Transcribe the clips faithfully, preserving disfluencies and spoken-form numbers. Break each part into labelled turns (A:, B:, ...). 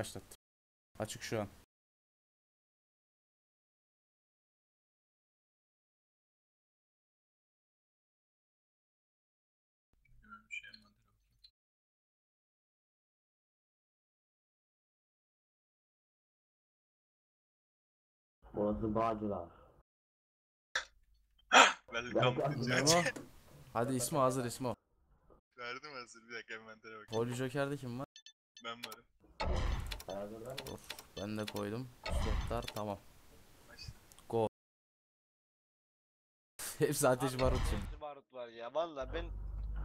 A: başlattım. Açık şu an.
B: Burası Bağcılar.
A: İsmo. Hadi İsmo hazır İsmo.
C: Verdim hazır, bir dakika envantere bak.
A: Holy Joker'de kim var?
C: Ben varım.
A: Dur, ben de koydum. Slotlar tamam. Go. Hepsi ateş barut şimdi.
D: Hepsi barut var ya valla ben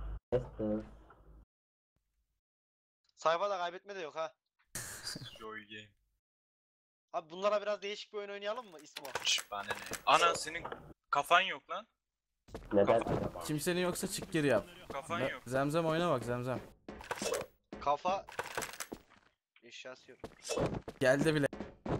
D: sayfada kaybetme de yok ha.
C: Joy game.
D: Abi bunlara biraz değişik bir oyun oynayalım mı İsmo?
C: Şş, bana ne? Ana senin kafan yok lan.
B: Neden?
A: Kimsenin yoksa çık geri yap.
C: Kafan
A: Ne-
C: yok.
A: Zemzem oyna bak Zemzem.
D: Kafa eşyası yok.
A: Geldi bile.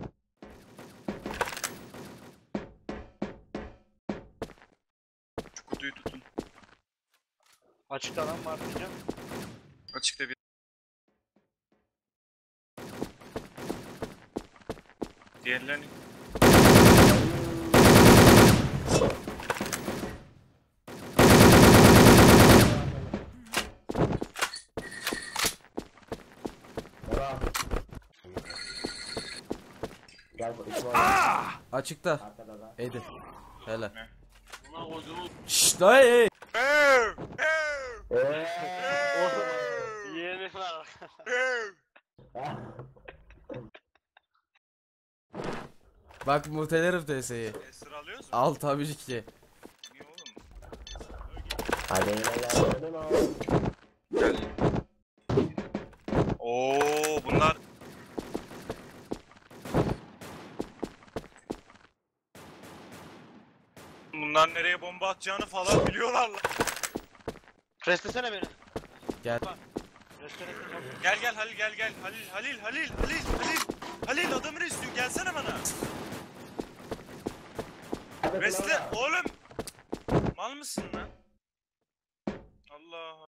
C: Şu kutuyu tutun.
D: Açıkta adam var diyeceğim.
C: Açıkta bir. Diğerlerini.
B: Devam. Gel bu İsmail.
A: Açıkta.
B: Arkada da.
A: Edin. Hele.
D: Buna koyduğumuz
A: Şşt lan ey.
B: Eee.
D: yeğenim var.
A: Bak mutelerim T S'yi.
C: E, sıralıyoruz mu?
A: Al tabii ki.
C: Niye oğlum?
B: Hadi yine geldin oğlum.
C: Gel. Oo bunlar. Bunlar nereye bomba atacağını falan biliyorlar lan.
D: Restlesene beni.
A: Gel.
D: Restlesene beni.
C: Gel gel Halil gel gel. Halil Halil Halil Halil Halil. Halil adamını istiyor, gelsene bana.
B: Hadi
C: Resle
B: kulağına.
C: oğlum. Mal mısın lan? Allah.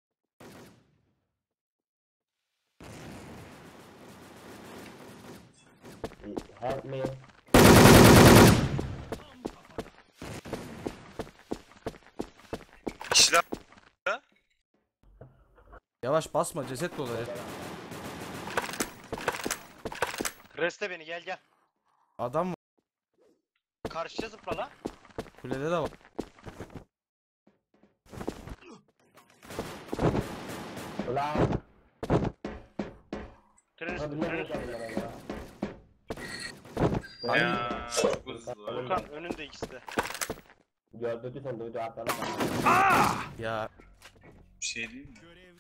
B: Help me.
C: İşler.
A: Yavaş basma ceset dolu.
D: Restle beni gel gel.
A: Adam var.
D: Karşıya zıpla la.
A: Kulede de var.
B: Ulan.
D: Tren üstü,
B: Hadi
D: tren
B: ne
D: üstü.
B: yapalım ya?
C: Ya çok hızlı.
D: Volkan önünde ikisi de.
B: Gördü sen duydu arkada.
A: Ya
C: Bir şey değil mi?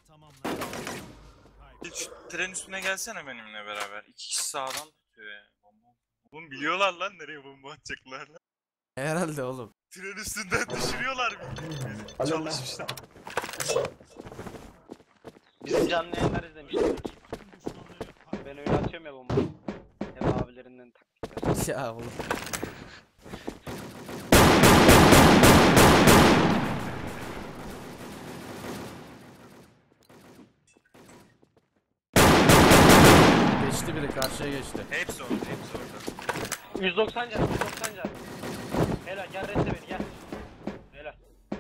C: Hiç şu tren üstüne gelsene benimle beraber. İki kişi sağdan tutuyor ya. Bomba. Oğlum biliyorlar lan nereye bomba atacaklar lan.
A: herhalde oğlum.
C: Tren üstünden düşürüyorlar beni. Çalışmışlar.
D: Bizim canlı yayınlar izlemiştim. Ben öyle atıyorum ya bomba. Hep abilerinden taktikler.
A: Ya oğlum. Geçti biri karşıya geçti.
C: Hepsi orada, hepsi orada.
D: yüz doksan can, yüz doksan can. Helal gel restle beni gel. Helal.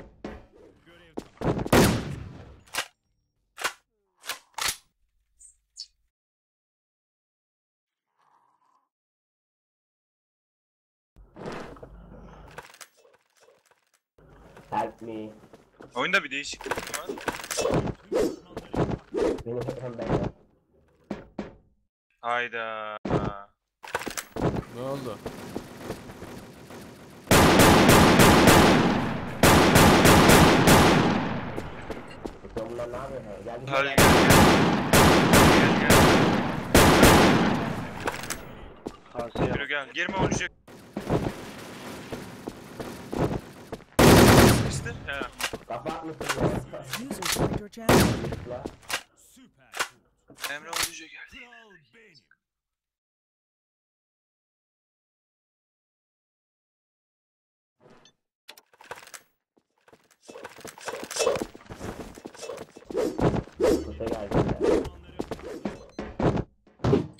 B: Help me.
C: Oyunda bir değişiklik var.
B: Beni hem ben.
C: Hayda.
A: Ne oldu?
B: Sen bunlar ne yapıyorsun? Gel gel.
C: Halil gel gel. Gel
D: Karşıya.
C: gel. Yürü gel. Girme olacak. İşte. He.
B: Kafa atmışsın ya.
E: User joined your channel.
B: Ulan.
C: Emre Olucu geldi.
B: Kuşa geldi ya.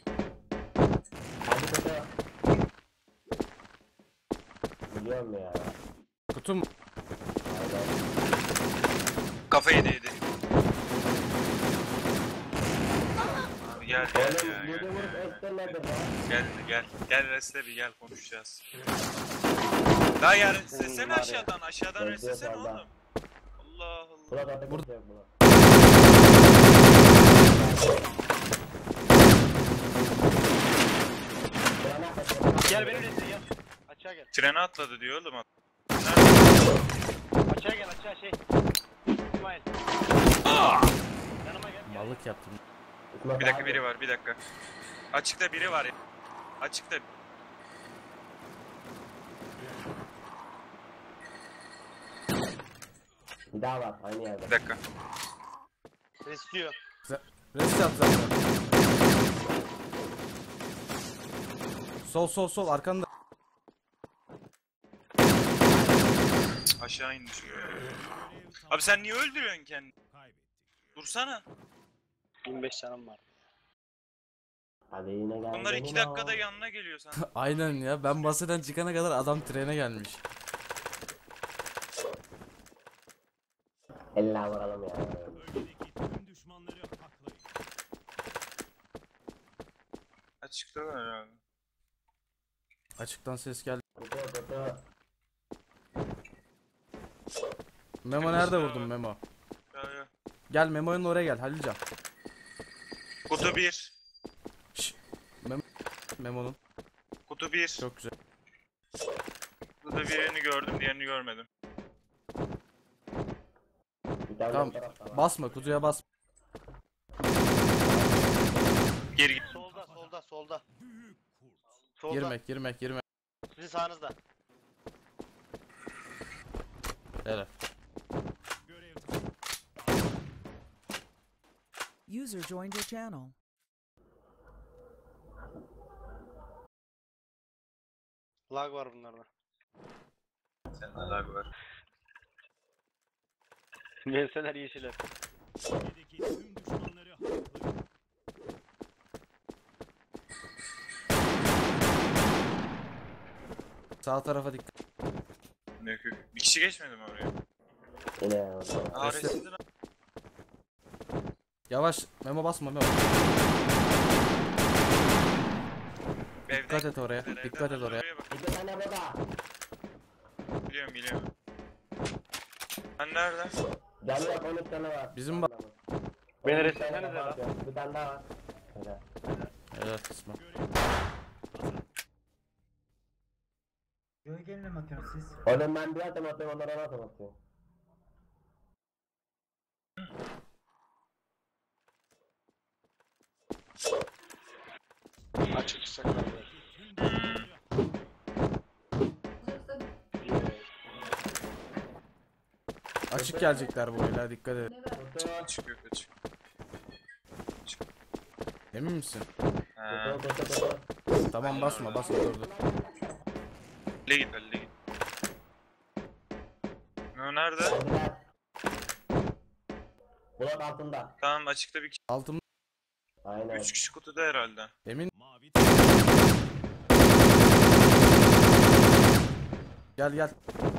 B: Biliyorum ya.
A: Kutu mu?
B: Aynen.
C: Kafayı değdi. Abi gel gel
B: Oğlum
C: ya
B: bu
C: gel.
B: yumruk ekte nedir lan?
C: Gel gel. Gel reste bir gel konuşacağız. Daha ya restlesene aşağıdan. Aşağıdan
B: Bekliyor
C: restlesene
B: solda.
C: oğlum. Allah Allah.
B: Burada da
A: Burada-
B: kimse yok burada.
D: Gel benim resme gel. Açığa gel.
C: Trene atladı diyor oğlum. Nerede?
D: Açığa gel açığa şey. İsmail. Yanıma gel. gel.
A: Mallık yaptım.
B: İsmet
C: Bir dakika
B: abi.
C: biri var bir dakika. Açıkta biri var ya. Açıkta.
B: Bir daha var aynı yerde.
C: Bir dakika.
D: Restiyor.
A: Rest yap zaten. Sol sol sol arkanda.
C: Aşağı indi. Abi sen niye öldürüyorsun kendini? Dursana.
D: yirmi beş canım var.
B: Hadi yine gel.
C: Bunlar iki
B: benim
C: dakikada
B: ağam.
C: yanına geliyor sen.
A: Aynen ya, ben baseden çıkana kadar adam trene gelmiş.
B: Elle vuralım ya.
C: Açıktalar herhalde.
A: Açıktan ses geldi.
B: Kutu kutu.
A: Memo nerede vurdun Memo?
C: Ya ya.
A: Gel Memo'nun oraya gel Halilcan.
C: Kutu bir.
A: Şşş. Memo Memo'nun.
C: Kutu bir.
A: Çok güzel.
C: Kutu birini gördüm, diğerini görmedim.
B: Bir tane
A: Tamam.
B: bu tarafta var.
A: Basma kutuya bas.
C: Geri git.
D: Solda solda solda. Solda.
A: Girmek girmek girmek.
D: Sizin sağınızda.
A: Hele.
E: User joined your channel.
D: Lag var bunlarda.
C: Sende lag var.
D: Verseler yeşile.
A: Sağ tarafa dikkat.
C: Ne kök. Bir kişi geçmedi mi oraya?
B: Yine orada.
C: Aa
A: Resti-
C: resimden
A: Yavaş Memo basma Memo. Dikkat et oraya. Dikkat et oraya.
B: İki tane burada.
C: Biliyorum biliyorum. Sen nereden?
B: Canı yok on üç tane var.
A: Bizim bak-
D: Beni
B: on üç
D: restlesenize
B: tane
D: lan.
B: var. Bir tane daha var. Öyle.
A: Evet kısmı.
F: Gölgeyle mi atıyorsunuz siz?
B: Oğlum ben bir adım atıyorum onlara on adım atıyorum.
D: Açık saklar.
A: Açık gelecekler bu oyla, dikkat et.
B: Kutu.
C: Açık yok açık.
A: Emin misin?
C: Ha.
B: Kutu kutu kutu.
A: Tamam basma basma dur dur.
C: Le git le git. Ne nerede?
B: Geldiler. Bulat altında.
C: Tamam açıkta bir kişi.
A: Altım
B: Aynen.
C: Üç kişi kutuda herhalde.
A: emin. Gel gel.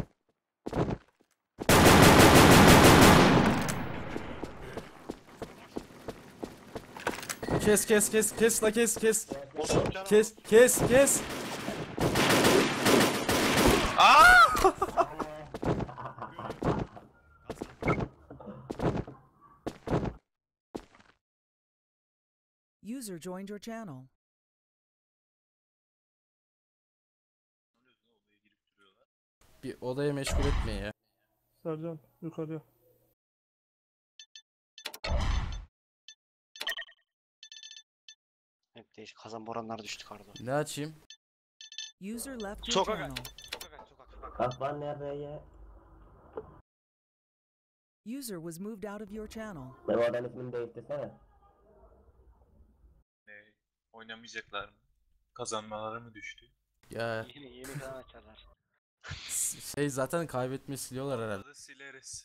A: Kes kes kes kes la kes kes.
D: Bozuk canım.
A: Kes kes kes.
E: User joined your channel.
A: Bir odaya meşgul etmeyin ya.
G: Sercan yukarıya.
D: Hep değiş. Kazan boranlar düştü karda.
A: Ne açayım?
E: User left your
D: Sokak
E: channel.
D: Sokak sokak.
B: Kafan nereye?
E: User was moved out of your channel.
B: Ben oradan ismini değiştirsene.
C: Ne? Oynamayacaklar mı? Kazanmaları mı düştü?
A: Ya
D: Yeni yeni kanal açarlar.
A: şey zaten kaybetmeyi siliyorlar herhalde.
C: Arada sileriz.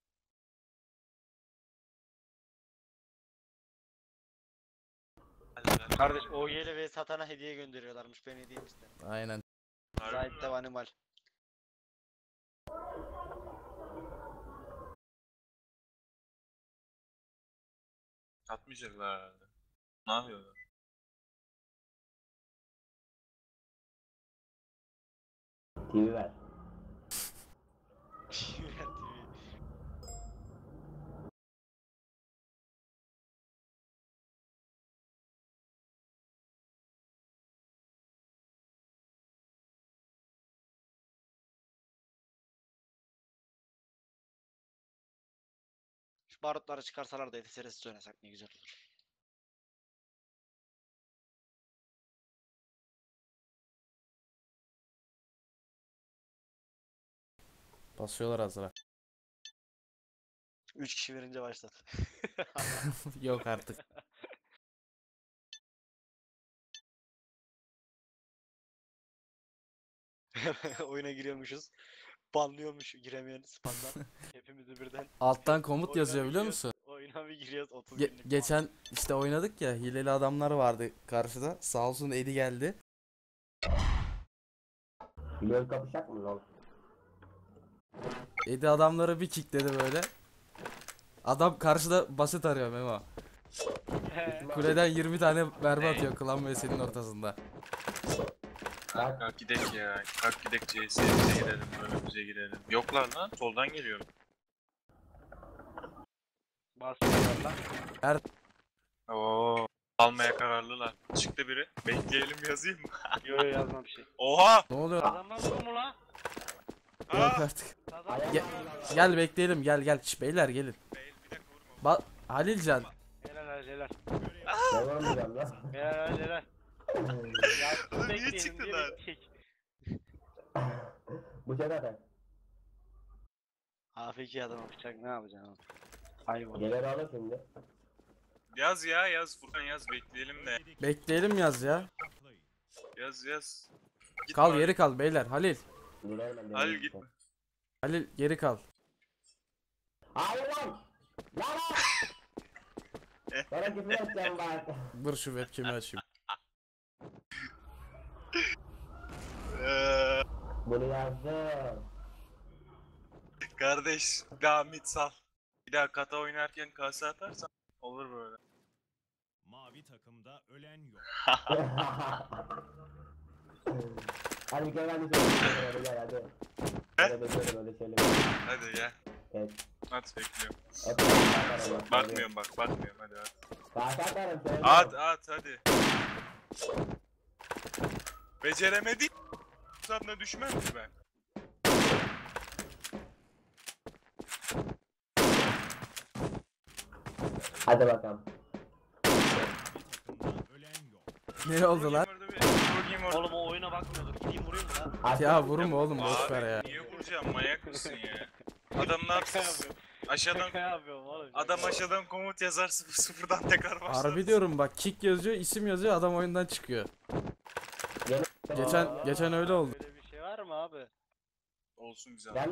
C: Hadi lan.
D: Kardeş O Y ile ve satana hediye gönderiyorlarmış. Ben hediyem istedim.
A: Aynen.
C: Harbi mi?
D: Zahit de animal.
C: Atmayacaklar herhalde. Ne yapıyorlar?
B: T V ver.
D: Şu barutları çıkarsalar da F S R S oynasak ne güzel olur.
A: Basıyorlar hazıra.
D: üç kişi verince başlat.
A: Yok artık.
D: Oyuna giriyormuşuz. Banlıyormuş giremeyen spamdan. Hepimizi birden.
A: Alttan komut
D: Oyuna
A: yazıyor
D: bir
A: biliyor
D: giriyoruz,
A: musun?
D: Oyuna bir giriyoruz otuz
A: Ge-
D: günlük ban.
A: geçen işte oynadık ya, hileli adamlar vardı karşıda. Sağ olsun Edi geldi.
B: Biliyor kapışacak mı lan?
A: Edi adamları bir kickledi böyle. Adam karşıda basit arıyor Memo. Kuleden yirmi tane mermi
C: Ne?
A: atıyor klan meselenin ortasında.
C: Kalk, kalk gidek ya. Kalk gidek C S'ye girelim. Bölümümüze girelim. Yoklar lan. Soldan geliyor.
D: Basıyorlar lan.
C: Oo. Almaya kararlılar. Çıktı biri. Bekleyelim yazayım mı?
D: Yo yo yazma bir şey.
C: Oha!
A: Ne oluyor?
D: Kazanmaz mı mu la?
A: Yok
C: Aa!
A: artık.
D: Kazanmaz
A: Ge-
D: mı la?
A: Gel bekleyelim, gel gel. Şş, beyler gelin.
C: Beyl, bir dakika vurma.
A: Ba Halilcan.
D: Helal helal.
B: Ne vurmayacağım lan?
D: Helal helal. Ya
C: Oğlum niye
D: bekleyelim diye
C: çıktılar?
D: bekleyecek.
B: Bu kadar.
D: A F K adam yapacak ne yapacaksın oğlum? Hayvan.
B: Gelir alır şimdi.
C: Yaz ya yaz. Furkan yaz. Bekleyelim de.
A: Bekleyelim yaz ya.
C: Yaz yaz. Gitme
A: Kal
C: Halil.
A: geri kal beyler. Halil.
B: Girer ben de.
C: Halil gitme.
A: Halil geri kal.
B: Hayır lan! Lan lan! Bana küfür edeceğim bak.
A: Dur şu webcam'i açayım.
C: Eee,
B: Bunu yazdım.
C: kardeş daha mid sal. Bir daha kata oynarken kase atarsan olur böyle.
F: Mavi takımda ölen yok.
B: Hadi bir kere ben de söyleyeyim. Hadi gel hadi. Hadi bekliyorum öyle şeyler.
C: Hadi gel.
B: Evet.
C: At bekliyorum.
B: Hep atarım bak.
C: Bakmıyorum bak bakmıyorum hadi at.
B: Kase atarım söyle.
C: At at hadi. Beceremedik. Sana düşmem mi ben?
B: Hadi bakalım.
F: Takımda ölen yok.
A: Ne oldu lan?
C: Vurayım orada bir, vurayım orada.
D: Oğlum o oyuna bakmıyordur. Gideyim vurayım mı lan?
B: Hadi.
A: Ya vurma oğlum boş
C: Abi,
A: ver ya.
C: niye vuracağım manyak mısın ya? Adam ne yapsın? Aşağıdan
D: Şaka yapıyorum oğlum. şaka
C: adam
D: yapıyorum.
C: aşağıdan komut yazar sıfır sıfırdan tekrar başlar.
A: Harbi diyorum bak, kick yazıyor, isim yazıyor, adam oyundan çıkıyor. Geçen
D: Aa,
A: geçen öyle oldu.
D: Böyle bir şey var mı abi?
C: Olsun güzel.
B: Ben de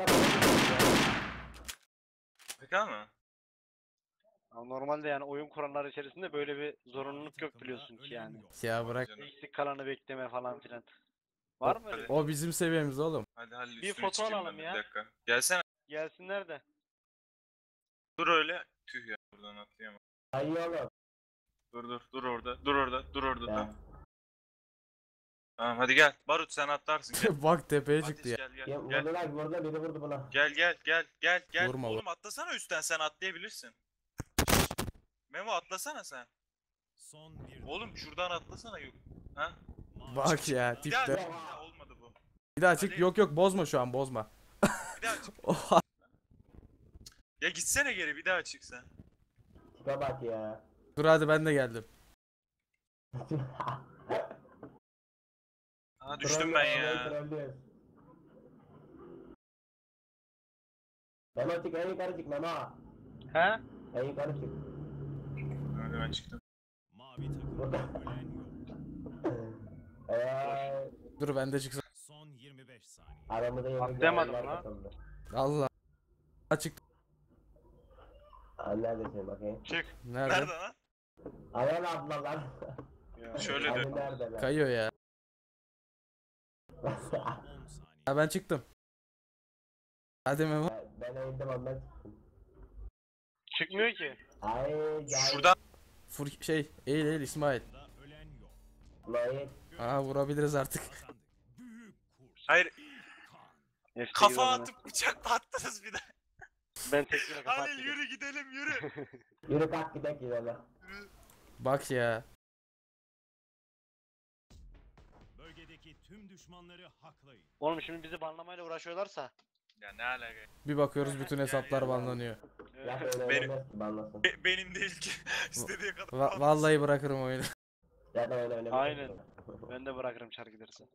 C: Peki mı?
D: Ya normalde yani oyun kuralları içerisinde böyle bir zorunluluk
F: Mavi
D: yok
F: takımda
D: biliyorsun ki
F: ölen
D: yani.
F: yok.
A: Ya bırak.
C: Canım.
D: Eksik kalanı bekleme falan filan. Var mı öyle? bir şey?
A: O bizim seviyemiz oğlum.
C: Hadi Halil
D: Bir
C: üstüne
D: foto
C: çıkayım
D: alalım
C: ben
D: ya.
C: Bir dakika. Gelsene.
D: Gelsinler de.
C: Dur öyle. Tüh ya buradan atlayamam.
B: Hayır oğlum.
C: Dur dur dur orada. Dur orada. Dur orada.
B: Ya.
C: Tamam. Tamam hadi gel. Barut sen atlarsın gel.
A: Bak tepeye
C: Ateş
A: çıktı ya.
C: gel gel.
B: Ya
C: Gel.
B: vurdular vurdu biri vurdu buna.
C: Gel gel gel gel gel.
A: Vurma,
C: Oğlum atlasana üstten sen atlayabilirsin. Memo atlasana sen.
F: Son bir
C: Oğlum şuradan atlasana yok. Ha?
F: Mavi
A: Bak ya
C: Bir daha,
A: tipte.
C: bir daha olmadı bu.
A: Bir daha çık. Yok yok bozma şu an, bozma.
C: Bir daha çık.
A: Oha.
C: Ya gitsene geri bir daha çık sen.
B: Tipe bak ya.
A: Dur hadi ben de geldim.
C: Aa düştüm ben ya.
B: Trollüyoruz. Memo çık en yukarı çık Memo.
D: He?
B: En yukarı çık.
C: Hadi ben çıktım.
F: Mavi takımda ölen yok.
B: Eee
A: Dur ben de çıksam.
F: Son yirmi beş saniye.
B: aramızda yeni
D: Atlayamadım
B: yerler
D: lan.
B: katıldı.
A: Allah. Açık.
B: Aa, neredesin bakayım?
D: Çık.
A: Nerede?
C: Nerede lan?
B: Ayhan ablalar.
D: Ya.
C: Şöyle
B: Abi
C: dön.
B: neredeler?
A: Kayıyor ya.
F: Son on saniye.
A: Ha ben çıktım. Hadi Memo.
B: Ben, ben eğildim ondan çıktım.
D: Çıkmıyor ki.
B: Ay gel.
C: Şuradan
A: Fur şey eğil eğil İsmail.
F: ölen yok.
B: Ulan
A: Aa vurabiliriz artık.
F: Kazandık. Büyük kurs.
C: hayır
D: F sekiz
C: kafa
D: adamı.
C: atıp bıçak mı attınız bir de?
D: Ben tekrar kafa
C: Halil
D: attım.
C: yürü gidelim yürü.
B: yürü kalk gidelim gidelim.
A: Bak ya.
F: Bölgedeki tüm düşmanları haklayın.
D: Oğlum şimdi bizi banlamayla uğraşıyorlarsa.
C: Ya ne alaka?
A: Bir bakıyoruz bütün hesaplar banlanıyor.
B: Ya
D: Evet.
B: öyle
C: Benim-
B: oynamaz ki banlasın.
C: Be- benim değil ki. İstediği kadar.
A: Va- vallahi bırakırım oyunu.
B: Ya da öyle oynamaz.
D: Aynen. Ben de bırakırım çar giderse.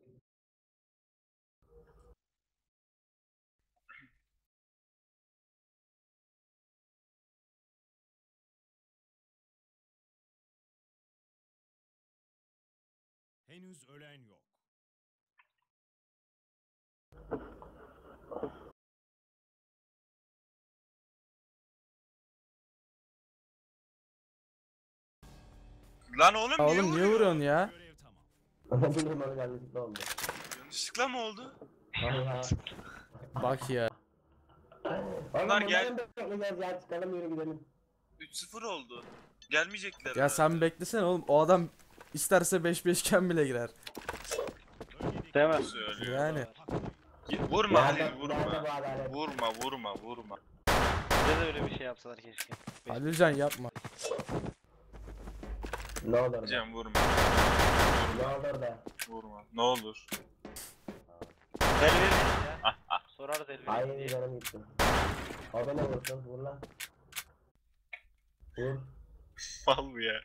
F: Henüz ölen yok.
C: Lan oğlum
A: Ya
C: niye
A: oğlum niye
C: vuruyor?
A: vuruyorsun ya?
F: Görev tamam.
B: Ne bileyim onu yanlışlıkla oldu.
C: Yanlışlıkla mı oldu?
B: Valla.
A: Bak ya.
B: Oğlum
C: Bunlar gel-
B: bunların bekleyeceğiz ya çıkalım yürü gidelim.
C: üç sıfır oldu. Gelmeyecekler.
A: Ya
C: herhalde.
A: sen beklesene oğlum. O adam isterse beş beşken bile girer.
F: Bölgedeki
D: Değil mi?
C: Söylüyor.
A: Yani.
F: haklayın.
C: Vurma
B: Nerede-
C: Halil
B: nerede
C: vurma.
B: bu adalet?
C: Vurma vurma vurma.
D: Bize de öyle bir şey yapsalar keşke.
A: Halilcan yapma.
B: Ne olur da.
C: Cem vurma.
B: Ne olur da.
C: Vurma. Ne olur.
D: El veririz ya. Sorarız el
B: Ay
D: veririz diye.
B: canım gitti. O da ne vursun vur lan. Vur.
C: Mal bu ya.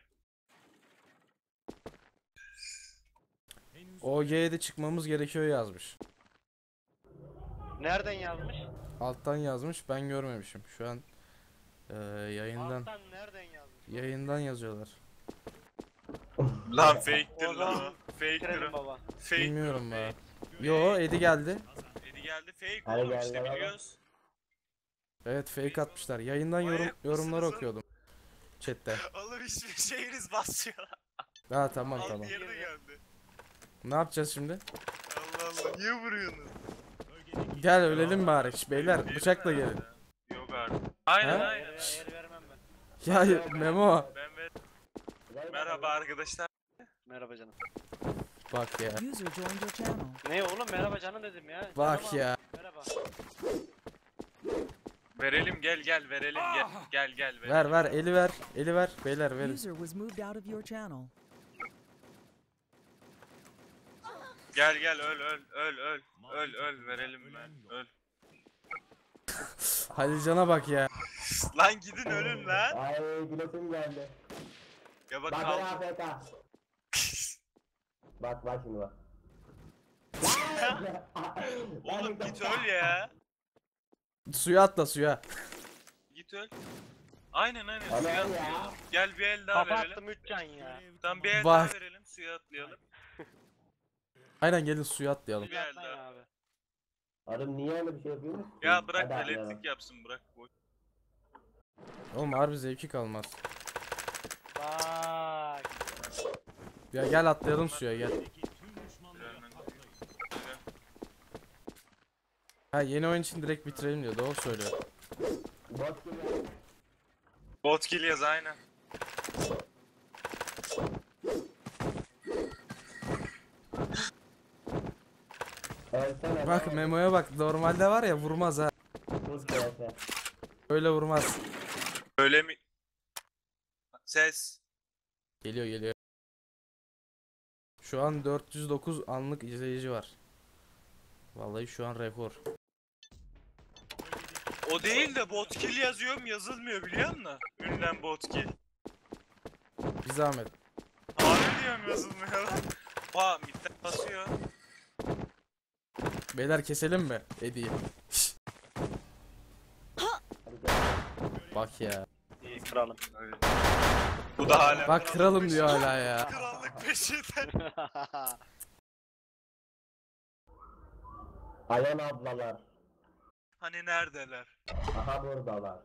F: Henüz
A: O G'ye de çıkmamız gerekiyor yazmış.
D: Nereden yazmış?
A: Alttan yazmış ben görmemişim. Şu an eee, yayından
D: Alttan nereden yazmış?
A: yayından yazıyorlar.
C: Lan fake'tir
D: O
C: lan
D: zaman
C: o. Fake'tir
D: Bitirelim
C: o.
D: baba.
C: Fake'tir
A: Bilmiyorum
C: o.
A: be.
C: fake.
A: Yo Edi geldi.
C: Edi geldi fake
B: Hadi
C: oğlum
B: gel
C: işte
B: lan.
C: biliyoruz.
A: Evet fake atmışlar. Yayından yorum
C: Manyak
A: yorumları
C: mısınız
A: okuyordum. Chat'te.
C: Oğlum hiçbir şeyiniz basmıyor.
A: Ha tamam
C: Al
A: tamam.
C: diğeri de geldi.
A: Ne yapacağız şimdi?
C: Allah Allah niye vuruyorsunuz?
F: bölgedeki
A: Gel ölelim bari. Şş, Beyler
C: Değil
A: bıçakla
C: mi
A: gelin.
C: herhalde? Yok artık. Aynen
A: Ha?
C: aynen.
D: El, el vermem ben.
A: Ya Memo.
C: Ben ver.
B: Gel
C: Merhaba arkadaşlar.
D: Merhaba canım.
A: Bak ya.
E: User joined your channel.
D: Ne oğlum merhaba canım dedim ya.
A: Bak
D: Canım
A: ya.
D: abi, merhaba.
C: Verelim gel gel verelim gel. Gel gel verelim.
A: Ver ver eli ver. Eli ver. Beyler verin.
E: User was moved out of your channel.
C: Gel gel öl öl öl öl. Öl öl verelim ben. Öl.
A: Halilcan'a bak ya.
C: Lan gidin ölün lan.
B: Ay gülesim geldi.
C: Ya bak
B: Bak
C: kaldı.
B: ben A F K. Bak bak şimdi bak.
C: Oğlum git öl ya.
A: Suya atla suya.
C: Git öl. Aynen aynen
B: Ama
C: suya
B: ya.
C: atlayalım. Gel bir el daha
D: Kafa
C: verelim.
D: attım üç can ya.
F: görev
C: Tamam bir el
A: Bak.
C: daha verelim suya atlayalım.
A: Aynen gelin suya atlayalım.
C: Bir el
D: Atlayın
C: daha.
D: abi.
B: Oğlum niye öyle bir şey yapıyorsun?
C: Ya bırak
B: Hadi atlayalım.
C: veletlik yapsın bırak. Boş.
A: Oğlum harbi zevki kalmaz.
D: Bak.
A: Ya gel atlayalım suya gel.
F: bölgedeki tüm düşmanları haklayın.
A: Ha yeni oyun için direkt bitirelim diyor. Doğru söylüyor.
B: Bot gibi.
C: Bot kill yaz aynen.
B: Ölsene.
A: Bak Memo'ya bak. Normalde var ya vurmaz ha.
B: Tuz kıyası.
A: Öyle vurmaz.
C: Öyle mi? Ses.
A: Geliyor geliyor. Şu an dört yüz dokuz anlık izleyici var. Vallahi şu an rekor.
C: O değil de bot kill yazıyorum yazılmıyor biliyor musun? Ünlem bot kill.
A: Bir zahmet.
C: Abi diyorum yazılmıyor lan. Ba midden basıyor.
A: Beyler keselim mi Edi'yi? Şşş,
B: Hadi gel.
A: bak ya.
D: İyi kralım.
C: Öyle. Bu da hala.
A: Bak kralım diyor hala ya.
C: Krallık peşinden.
B: Ayan ablalar.
C: Hani neredeler?
B: Aha buradalar.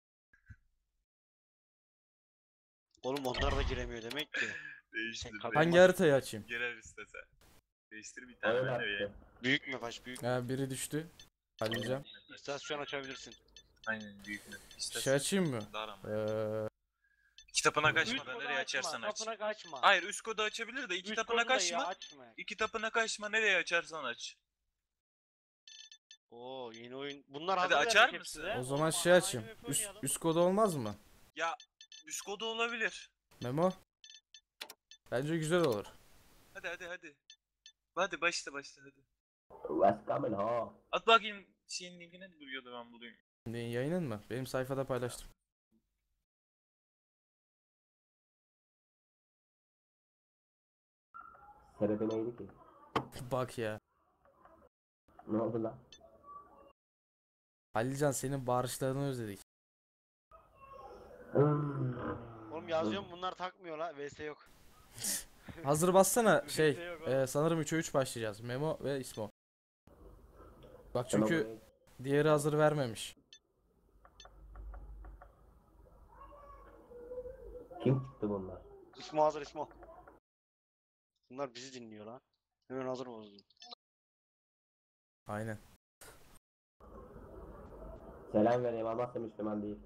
D: Oğlum onlar da giremiyor demek ki.
C: Değiştir.
D: Hangi
A: Hangi haritayı açayım?
C: Girer istese. Değiştir bir tane
B: Öyle
C: ben de bir.
B: yaptı.
D: Büyük mü kaç büyük?
A: Ha biri düştü. Halledeceğim.
D: İstasyon açabilirsin.
C: Aynen büyük net.
A: Şey
C: İstersen
A: açayım mı?
C: dar ama.
A: Ee,
C: İki tapına
D: Üst
C: kaçmadan
D: kodu
C: nereye
D: açma,
C: açarsan aç.
D: Tapına kaçma.
C: Hayır üst kodu açabilir de iki
D: Üst
C: tapına
D: kodu da ya,
C: kaçma.
D: açma.
C: İki tapına kaçma nereye açarsan aç.
D: Oo yeni oyun. Bunlar
C: Hadi
D: hazır
C: açar
D: verdik
C: mısın?
D: hepsi de.
A: o zaman
D: Oğlum,
A: şey
D: aynı
A: açayım.
D: map
A: Üst,
D: oynayalım.
A: üst kodu olmaz mı?
C: Ya üst kodu olabilir.
A: Memo? Bence güzel olur.
C: Hadi hadi hadi. Hadi başla başla hadi.
B: West coming ha.
C: At bakayım şeyin linkine duruyordu ben bulayım.
A: Ne, yayının mı? Benim sayfada paylaştım.
B: Sebebi neydi ki?
A: Bak ya.
B: Ne oldu lan?
A: Halilcan senin bağırışlarını özledik.
B: Hmm.
D: Oğlum yazıyorum bunlar takmıyor la. V S yok.
A: Hazır bassana şey.
D: Şey yok oğlum.
A: e, sanırım üçe üç başlayacağız. Memo ve İsmo. Bak
B: Tamam,
A: çünkü
B: buraya-
A: diğeri hazır vermemiş.
B: Kim çıktı bunlar?
D: İsmo hazır İsmo. Bunlar bizi dinliyor lan. Hemen hazır bozdum.
A: Aynen.
B: Selam vereyim ama Müslüman değil.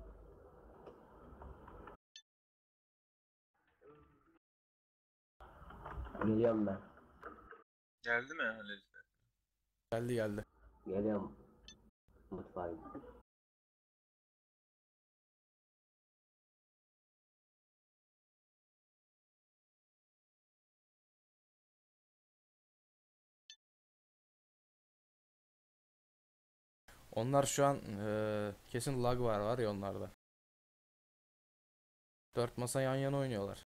B: Geliyorum ben.
C: Geldi mi Halil?
A: Geldi geldi.
B: Geliyorum. Mutfağa gidip.
A: Onlar şu an e, kesin lag var var ya onlarda. Dört masa yan yana oynuyorlar.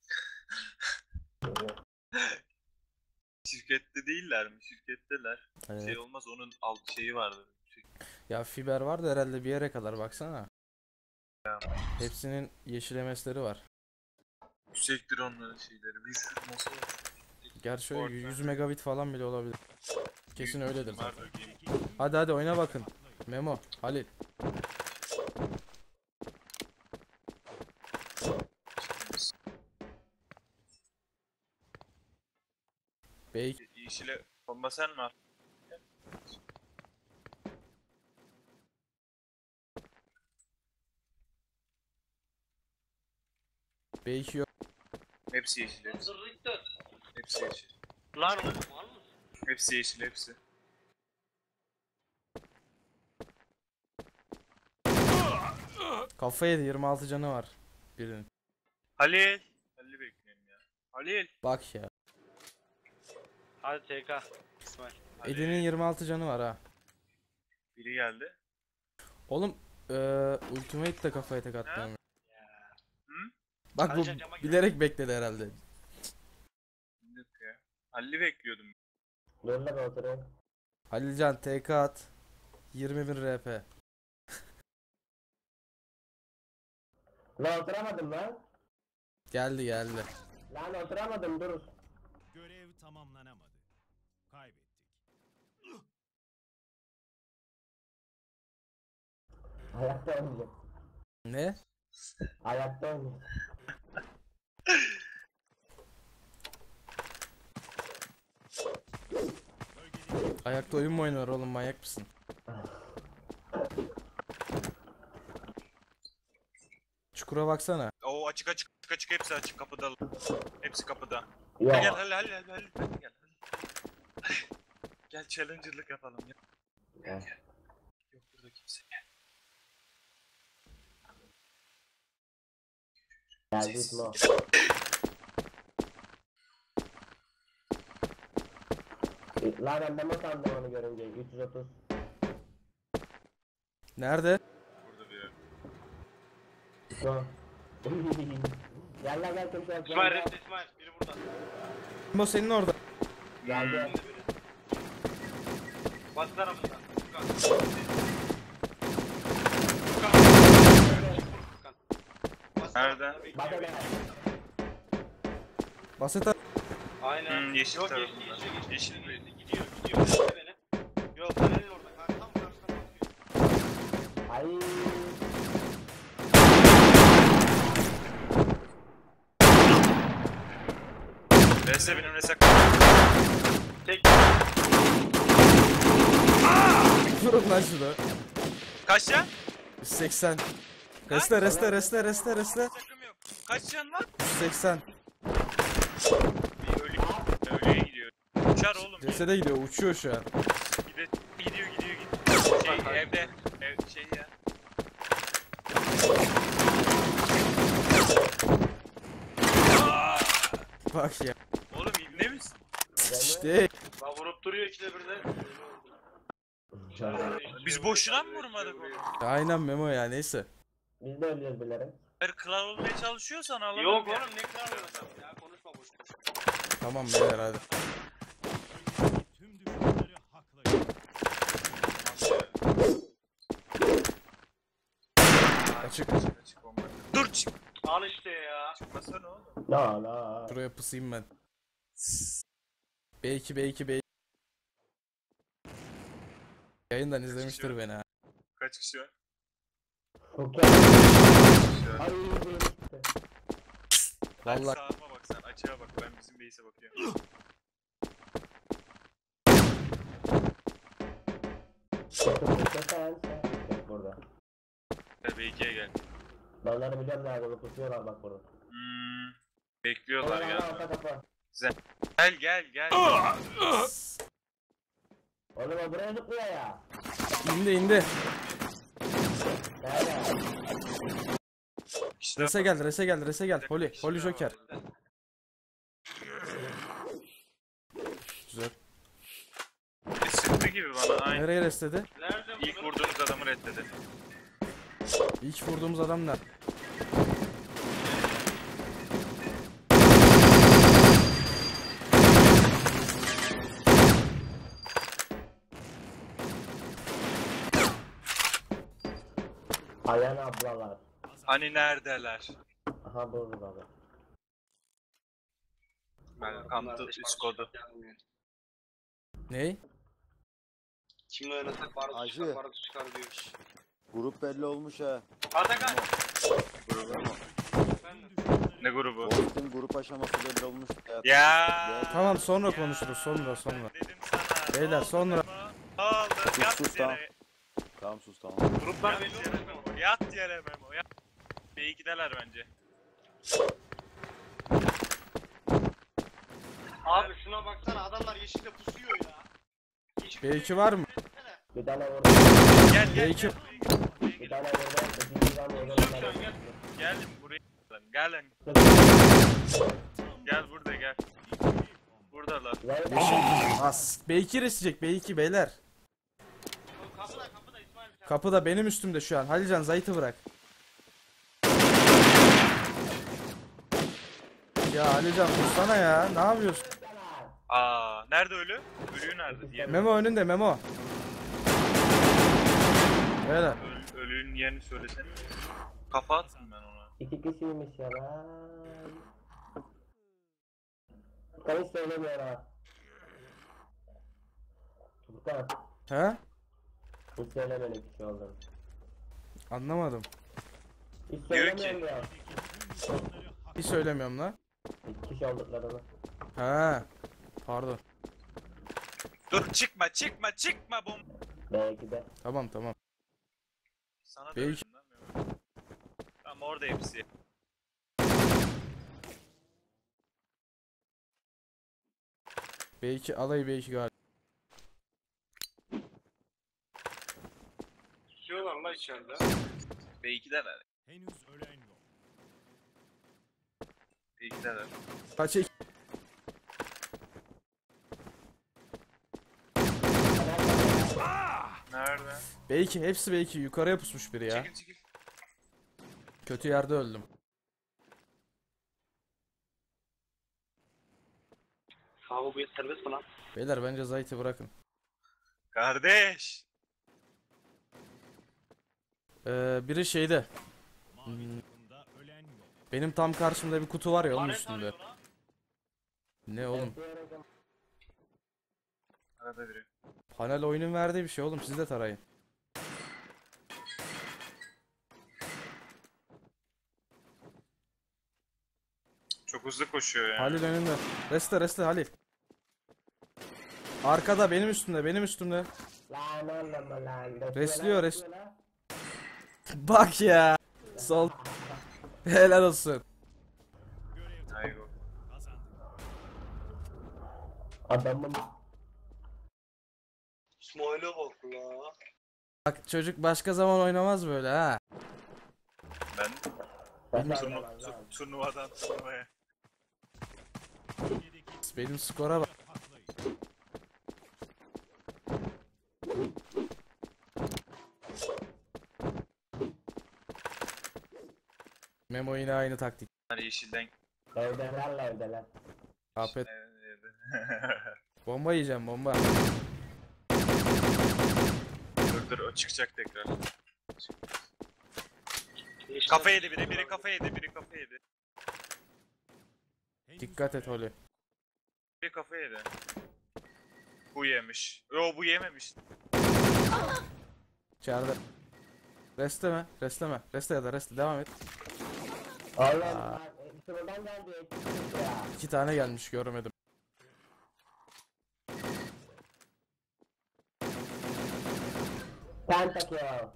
C: Şirkette değiller mi? Şirketteler.
A: Evet.
C: Şey olmaz onun alt şeyi vardı. Şey,
A: Ya fiber var da herhalde bir yere kadar baksana. Hepsinin yeşil M S'leri var.
C: yüksektir onların şeyleri. Bir sürü masa var.
A: Gerçi öyle
C: Orta.
A: yüz megabit falan bile olabilir. Kesin öyledir zaten.
C: Vardır game.
A: Hadi hadi oyna bakın. Memo, Halil. Bey
C: Yeşile bomba sen mi attın?
A: B iki yok.
C: Hepsi yeşil hepsi. Hepsi yeşil.
D: Lan oğlum al mısın?
C: Hepsi yeşil hepsi.
A: Kafa yedi, yirmi altı canı var birinin.
C: Halil. Halil'i bekliyorum ya. Halil.
A: Bak ya.
D: Hadi T K. İsmail.
C: Halil.
A: Edi'nin yirmi altı canı var ha.
C: Biri geldi.
A: Oğlum eee Ultimate de kafaya tek attı.
C: Ha?
A: hemen.
C: Hı?
A: Bak bu
D: Halilcan cama gir.
A: bilerek bekledi herhalde.
C: Yok ya. Halil'i bekliyordum.
B: Dur lan oturun.
A: Halilcan T K at. yirmi bin R P.
B: Lan oturamadım lan.
A: Geldi geldi.
B: Lan oturamadım dur.
F: Görev tamamlanamadı. Kaybettik.
B: Ayakta oynayacağım.
A: Ne?
B: Ayakta oynayacağım.
A: Ayakta oyun mu oynar oğlum, manyak mısın? Çukura baksana.
C: Oo açık açık açık açık hepsi açık kapıda. Hepsi kapıda.
B: Ya.
C: Gel gel Halil Halil Halil Halil Halil gel. Halil. Gel challenger'lık yapalım ya.
B: Gel.
C: Yok burada kimse gel.
B: Geldi İsmo. Lan ben Memo sandım onu görünce. üç yüz otuz.
A: Nerede?
C: Burada bir yer.
B: İsmo. Gel lan gel kimse yok. gel,
D: İsmail
B: gel.
D: rest İsmail. Biri burada.
A: Mo senin orada.
B: Geldi.
D: Bas tarafında. Furkan. Furkan. Furkan. Bas
C: Nerede?
D: tarafında
B: Bak
D: bekliyor.
B: hele.
A: Basit at.
D: Aynen.
C: Hmm, yeşil
D: Yok
C: tarafında.
D: yeşil yeşil yeşil.
C: Yeşil
D: yeşil. Gidiyor gidiyor. Bekle beni. Yok Halil orada. Kar- Tam karşıda bakıyor.
B: Ay.
C: B S benim resak.
D: Tek.
A: Vurun lan şunu.
C: Kaç ya?
A: yüz seksen. Reste reste reste reste reste.
C: Takım yok. Kaç can lan?
A: yüz seksen.
C: Bir ölü ölüye gidiyor. Uçar oğlum.
A: Cesede gidiyor, uçuyor şu an.
C: Gidiyor gidiyor gidiyor. gidiyor. Şey evde. Ev, şey ya.
A: Bak ya.
C: Oğlum ne misin?
A: İşte.
D: Lan vurup duruyor ikide birde.
C: Biz boşuna mı vurmadık onu?
A: Aynen Memo ya, neyse.
B: Biz de ölüyoruz bilerek.
C: Eğer klan olmaya çalışıyorsan alalım.
D: Yok
C: ya.
D: oğlum ne kadar alıyorsun ya konuşma boş boş.
A: Tamam beyler hadi.
F: Tüm düşmanları haklayın.
A: Açık.
C: Açık açık bomba. Dur çık.
D: Al işte ya.
C: Çıkmasana oğlum.
B: La la.
A: Şuraya pusayım ben. B iki B iki B iki. Yayından izlemiştir beni ha.
C: Kaç kişi var?
B: Çok iyi.
C: Kişi var.
B: Ay iyi.
C: Sen
A: Vallahi
C: sağıma bak sen açığa bak ben bizim base'e bakıyorum.
B: Sen sen. Burada.
C: Gel B ikiye gel.
B: Ben onları biliyorum nerede onu pusuyorlar bak burada.
C: Hmm, bekliyorlar
B: Ulan,
C: ya.
B: ulan, arka kapı.
C: Gel gel gel.
B: Oğlum o buraya zıplıyor ya.
A: indi indi.
B: Nerede?
C: İşte
A: Rese gel rese gel rese gel. Poli.
C: İşte
A: Poli Joker.
C: var.
A: Güzel.
C: Bir sıktı gibi bana aynı.
A: Nereye restedi?
D: Nerede
C: İlk vurduğunuz adamı reddedi.
A: İlk vurduğumuz adam nerede?
B: Ayan ablalar.
C: Hani neredeler?
B: Aha burada abi.
C: Ben kantı üst kodu.
A: Ney?
D: Kimle oynasak barut
H: Acı.
D: çıkar barut çıkar diyor.
H: Grup belli olmuş ha.
D: Atakan.
C: Grubu.
D: Ben
C: Ne grubu?
H: Ghost'un grup aşaması belli olmuş.
C: Ya.
A: Tamam sonra konuşuruz sonra sonra.
C: Ben dedim sana.
A: Beyler,
C: oldu
A: sonra.
C: mu? Oldu.
H: Sus,
C: Yat
H: sus, tamam.
C: yere.
H: Tamam sus tamam.
D: gruplar
C: Yat
D: belli
C: yere
D: olmuş mu?
C: Memo. Yat yere Memo. Yat. B iki'deler bence.
D: Abi şuna baksana adamlar yeşilde pusuyor ya. Yeşilde
A: B iki var mı?
B: Bir tane vurdum.
C: Gel gel
A: B iki.
C: gel. Buraya
B: Bir
C: gel.
B: tane vurdum. İkinci ben vurdum.
D: Gel.
C: Gel buraya. Lan, Gel lan. Gel burada gel. Buradalar.
A: As. B iki resecek B iki beyler.
D: Kapıda kapıda İsmail. sen-
A: Kapıda benim üstümde şu an. Halilcan Zayt'ı bırak. Ya Halilcan dursana ya. Ne yapıyorsun?
C: Aa, nerede ölü? Ölüyü nerede diye.
A: Memo önünde Memo. Beyler.
C: Öl, ölünün yerini söylesene. Kafa attım ben ona.
B: İki kişiymiş ya lan. Furkan hiç söylemiyor ha. Furkan
A: He?
B: hiç söylemiyor ne kişi olduğunu.
A: Anlamadım.
B: Hiç
C: Diyor ki-
B: söylemiyorum ya.
A: Hiç söylemiyorum lan.
B: İki kişi olduklarını.
A: He. Pardon.
C: Dur çıkma çıkma çıkma bom.
B: Belki de.
A: Tamam tamam.
C: Sana da
A: Belki-
C: öldüm lan Memo. Tamam orada hepsi.
A: B iki alayı B iki galiba.
D: Pusuyorlar la içeride.
C: B iki'deler.
F: Henüz ölen yok.
C: B iki'deler.
A: Kaç iki?
C: Nerede?
A: B iki hepsi B iki yukarıya pusmuş biri ya.
C: Çekil çekil.
A: Kötü yerde öldüm.
D: Abi bu serbest mi lan?
A: Beyler bence Zayt'ı bırakın.
C: Kardeş.
A: Ee, biri şeyde.
F: Mavi takımda ölen yok.
A: Benim tam karşımda bir kutu var ya onun
D: Paret
A: üstünde.
D: arıyor lan.
A: Ne oğlum?
C: Arada biri.
A: Panel oyunun verdiği bir şey oğlum, siz de tarayın.
C: Çok hızlı koşuyor ya.
A: Halil önünde. Reste reste Halil. Arkada benim üstümde benim üstümde.
B: Lan oğlum lan.
A: Resliyor, res- Bak ya. Sol. Helal olsun.
C: Aygo.
B: Adamın
D: İsmail'e bak la.
A: Bak çocuk başka zaman oynamaz böyle ha.
C: Ben
B: Nasıl
C: turnu
B: oynamaz lan?
C: tu- turnuvadan turnuvaya.
A: Benim skora bak. Memo yine aynı taktik.
C: Hani yeşilden.
B: Evdeler la evdeler.
A: Afet.
C: Evet, evet.
A: Bomba yiyeceğim bomba.
C: Dur dur o çıkacak tekrar. Kafa yedi biri, biri kafa yedi, biri kafa yedi.
A: Dikkat et Holly.
C: Biri kafa yedi. Bu yemiş. Yo bu yememiş.
A: İçeride. Restleme, restleme. Reste ya da reste devam et.
B: Oğlum lan. Şuradan geldi. Ya.
A: İki tane gelmiş görmedim.
B: Pentakill.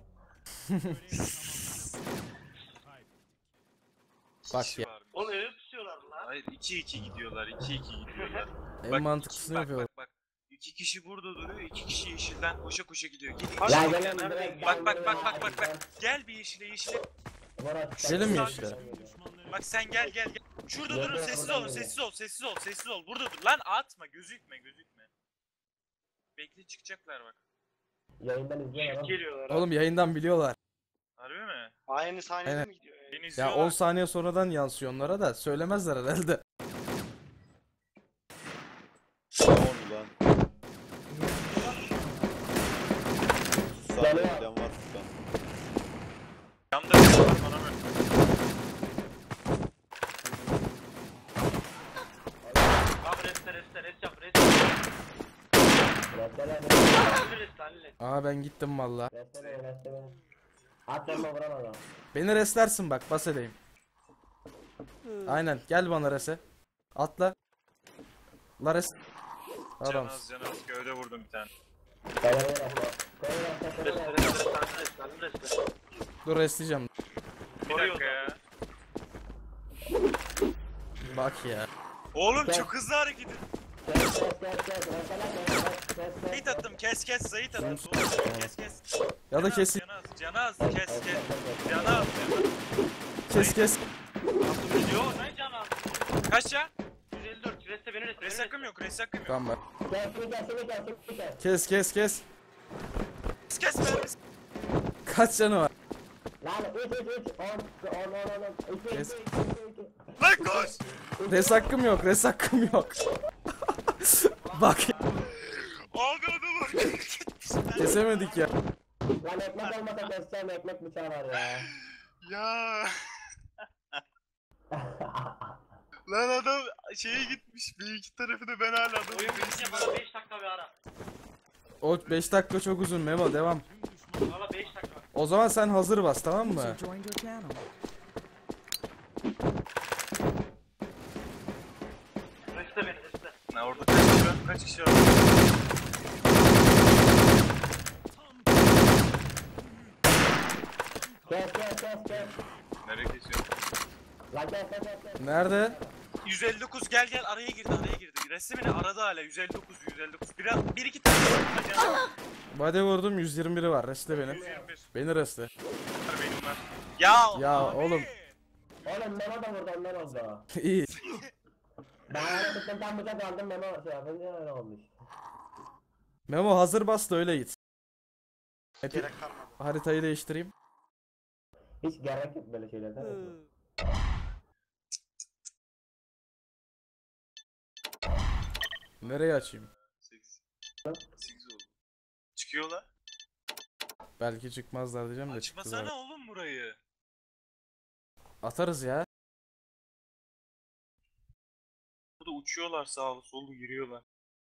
A: Bak
C: Kişi
A: ya.
C: var.
D: Oğlum eve pusuyorlar lan.
C: Hayır iki iki gidiyorlar, iki iki gidiyorlar.
A: En
C: Bak,
A: mantıklısını
C: bak,
A: yapıyorlar.
C: Bak bak İki kişi burada duruyor, iki kişi yeşilden koşa koşa gidiyor. Gidin.
D: Bak,
B: Ya
C: Bak
B: gelin direkt
C: bak bak
B: gelin
C: bak
B: ya.
C: bak bak bak. Gel bir yeşile yeşile.
A: Gidelim mi
C: Sağ-
A: yeşile?
C: Bak sen gel gel gel. Şurada durun, sessiz olun, sessiz ol, sessiz ol, sessiz ol. Burada dur. Lan atma, gözükme, gözükme. Bekle çıkacaklar bak.
B: Yayından izliyorlar.
D: Geliyorlar. ha.
A: Oğlum yayından biliyorlar.
C: Harbi mi?
D: Aynı saniyede
A: Evet.
D: mi gidiyor?
C: Beni
A: Ya
C: izliyorlar.
A: on saniye sonradan yansıyor onlara da söylemezler herhalde.
H: Ne oldu lan? Sus abi,
B: Geliyor.
H: giden var sus lan.
C: Yanımda bir şey var bana mı?
D: Abi reste reste rest yap rest yap.
B: Restele
D: Halil rest halil.
A: Aa ben gittim valla.
B: restele restele. At bomba vuran adam.
A: Beni reslersin bak bas edeyim. Aynen gel bana rese. Atla. La res. Adam.
C: Canaz canaz gövde vurdum bir tane.
B: Koyun restele. Koyun restele.
D: Reste
B: Koyun
D: reste reste halil rest halil reste.
A: Dur resleyeceğim.
C: Bir dakika ya.
A: Bak ya.
C: Oğlum çok hızlı hareket et.
B: Kes kes kes kes. Restele kes kes kes.
C: Zayıt attım kes kes zayıt attım.
A: Sus.
C: Doğru, kes kes.
A: Ya da
C: Canaz,
A: kesin.
C: Canaz canaz kes kes. Canaz.
A: Kes kes.
D: Nasıl gidiyor? Ne can aldın?
C: Kaç ya?
D: yüz elli dört reste beni reste.
C: Res hakkım yok res hakkım yok.
A: Tamam bak.
B: Kes kes kes kes kes.
A: Kes kes kes.
C: Kes kes ver.
A: Kaç canı var?
B: Lan üç üç üç. on on on on. iki
A: Kes.
B: iki iki iki.
C: Lan koş.
A: Res hakkım yok. Res hakkım yok. Bak
C: Abi adamı.
A: kesemedik ya.
B: Lan ekmek olmasa keseceğim ekmek bıçağı var ya.
C: Ya. Lan adam şeye gitmiş. Bir iki tarafını ben hala adamın
D: Oyun bitince bana beş dakika bir ara.
A: O beş dakika çok uzun Memo devam.
D: Valla beş dakika.
A: O zaman sen hazır bas tamam mı?
E: User joined your channel.
D: Reste beni reste.
C: Ne orada kaç kişi var? Kaç kişi var?
B: Kes kes kes kes.
C: Nereye kesiyorsun?
B: Lan kes kes kes kes.
A: Nerede?
C: yüz elli dokuz gel gel araya girdi araya girdi. Resmini aradı hala yüz elli dokuz yüz elli dokuz. Bir, bir iki tane canım.
A: Bade vurdum yüz yirmi biri var. Resle beni.
C: yüz yirmi bir.
A: Beni resle.
C: Var benim var. Ya,
A: Ya
C: abi.
A: oğlum.
B: Oğlum Memo da vurdu ondan oldu.
A: İyi.
B: Ben öyle tuttum tam bıçak aldım Memo şey yapınca öyle olmuş.
A: Memo hazır bas da öyle git. Hep
D: Gerek kalmadı.
A: haritayı değiştireyim.
B: Hiç gerek yok böyle şeylerde.
A: Nereye açayım?
C: sekiz. sekiz oldu. Çıkıyorlar.
A: Belki çıkmazlar diyeceğim de çıktılar.
C: Açmasana oğlum burayı.
A: Atarız ya.
C: Burada uçuyorlar sağlı sollu yürüyorlar.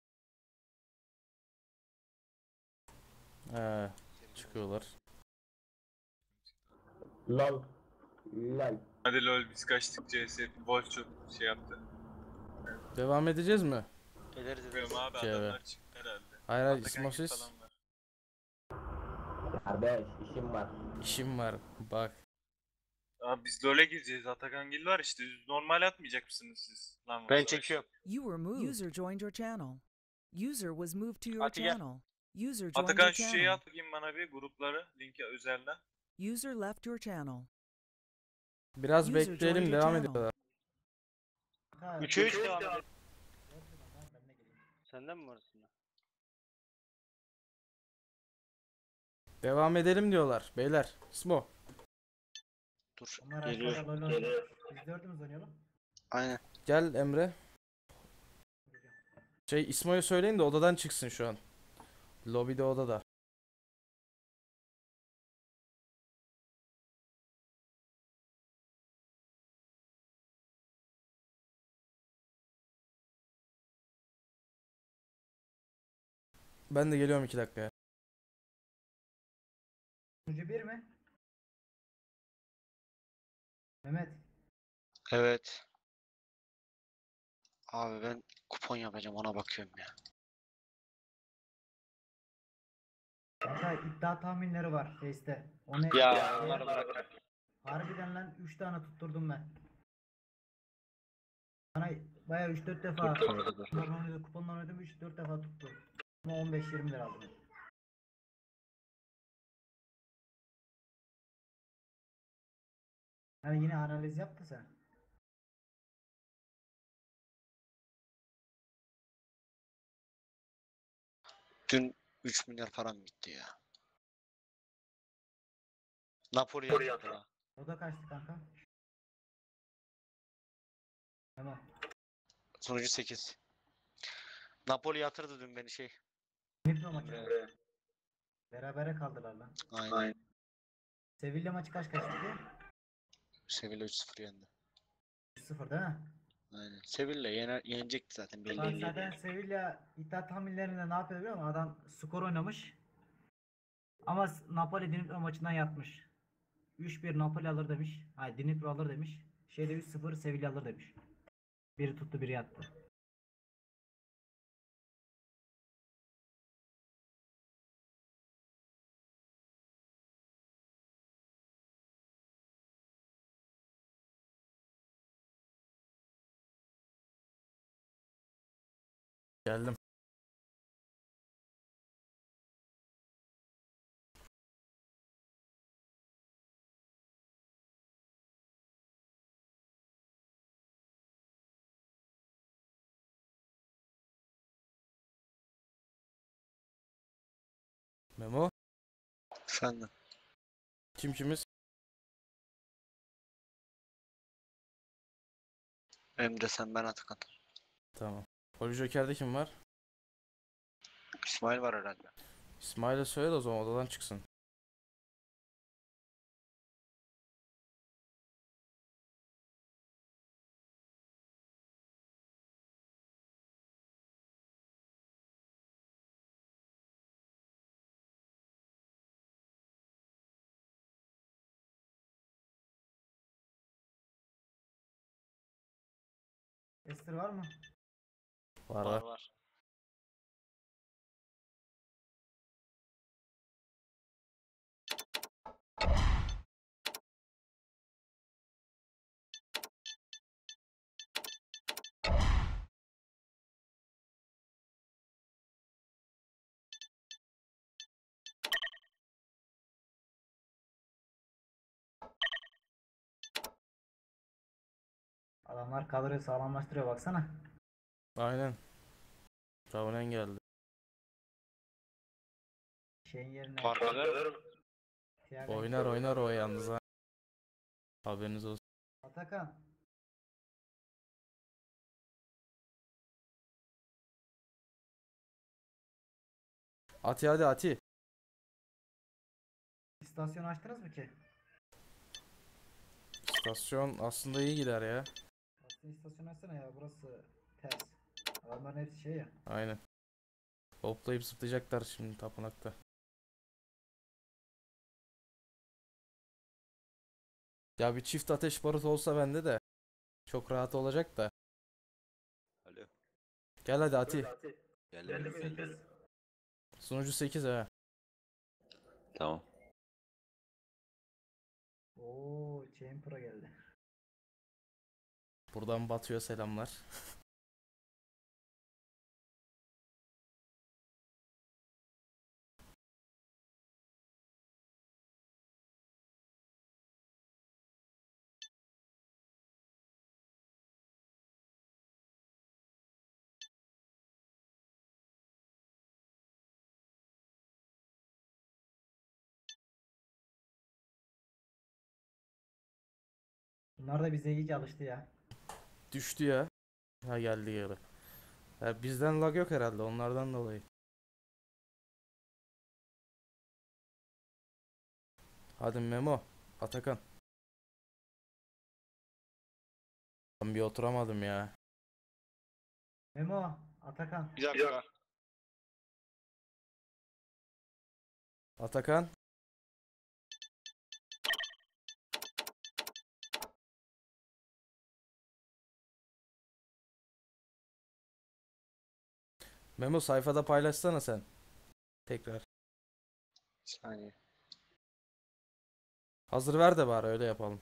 A: He, çıkıyorlar.
B: Lol. Lol.
C: Hadi lol biz kaçtık C S. Wolf çok şey yaptı.
A: Devam edeceğiz mi?
D: Ederiz ederiz.
C: Bilmiyorum abi
A: Şey,
C: adamlar çıktı herhalde.
A: Hayır hayır
C: Atakan gibi
A: İsmasis.
C: falan var.
B: Kardeş işim var.
A: İşim var. Bak.
C: Abi biz LoL'e gireceğiz. Atakan var işte. Normal atmayacak mısınız siz? Lan
D: Ben
C: arkadaş.
D: çekiyorum.
E: You were moved. User joined your channel. User was moved to your
D: Hadi gel.
E: channel. User joined
C: Atakan
E: your
C: şu şeyi
E: channel.
C: at bakayım bana bir grupları. Linki özelden.
E: User left your channel.
A: Biraz
E: User
A: bekleyelim,
E: joined your
A: devam
E: channel.
A: ediyorlar.
D: üçe üç devam edelim. Senden mi varsın?
A: Devam edelim diyorlar beyler. İsmo.
D: Dur.
B: Onlar
D: Geliyor.
B: aşağıda LoL oynuyor. Biz dördümüz oynayalım.
D: Aynen.
A: Gel Emre. Şey İsmo'ya söyleyin de odadan çıksın şu an. Lobide odada. Ben de geliyorum iki dakikaya.
B: Sunucu bir mi? Mehmet.
D: Evet. Abi ben kupon yapacağım, ona bakıyorum ya.
B: Kanka iddia tahminleri var Face'te. O ne?
D: Ya onları bırak.
B: Harbiden lan üç tane tutturdum ben. Bana bayağı üç dört defa kuponla oynadım, kuponla oynadım üç dört defa tuttu. Ama on beş yirmi lira aldım. Hani yine analiz yaptı sen.
D: Dün üç milyar param gitti ya. Napoli yaptı ha.
B: O da kaçtı kanka? Tamam.
D: Sonucu sekiz. Napoli yatırdı dün beni şey.
B: Nipro maçı. Berabere kaldılar lan.
D: Aynen.
B: Sevilla maçı kaç kaç bitti?
D: Sevilla üç sıfır yendi.
B: üç sıfır değil mi?
D: Aynen. Sevilla yener, yenecekti zaten
B: Bak
D: belliydi.
B: zaten Sevilla iddia tahminlerinde ne yapıyor biliyor musun? Adam skor oynamış. Ama s- Napoli Dnipro maçından yatmış. üç bir Napoli alır demiş. Hayır Dnipro alır demiş. Şeyde üç sıfır Sevilla alır demiş. Biri tuttu biri yattı.
A: Geldim. Memo.
D: Efendim.
A: Kim kimiz?
D: Emre sen, ben, Atakan.
A: Tamam. Holy Joker'de kim var?
D: İsmail var herhalde.
A: İsmail'e söyle de o zaman odadan çıksın.
B: Esther var mı?
A: Var
D: Var
A: var.
D: var.
B: Adamlar kadroyu sağlamlaştırıyor baksana.
A: Aynen. Ravunen geldi.
B: Şeyin yerine.
D: Fark eder.
B: Thiago-
A: Oynar oynar o yalnız ha. Haberiniz olsun.
B: Atakan.
A: Ati hadi Ati.
B: İstasyon açtınız mı ki?
A: İstasyon aslında iyi gider ya.
B: Aslında istasyon açsana ya burası ters. Adamların hepsi şey ya.
A: Aynen. Hoplayıp zıplayacaklar şimdi tapınakta. Ya bir çift ateş barut olsa bende de çok rahat olacak da.
H: Alo.
A: Gel hadi Ati.
H: Geldim.
B: sekiz.
A: Sunucu sekiz ha.
H: Tamam.
B: Oo, Chain Pro geldi.
A: Buradan Batu'ya selamlar.
B: Bunlar da bize iyice alıştı ya.
A: Düştü ya. Ha geldi geri. Ya bizden lag yok herhalde onlardan dolayı. Hadi Memo, Atakan. Ben bir oturamadım ya.
B: Memo, Atakan.
D: Bir dakika.
A: Atakan. Memo sayfada paylaşsana sen. Tekrar.
D: Bir saniye.
A: Hazır ver de bari öyle yapalım.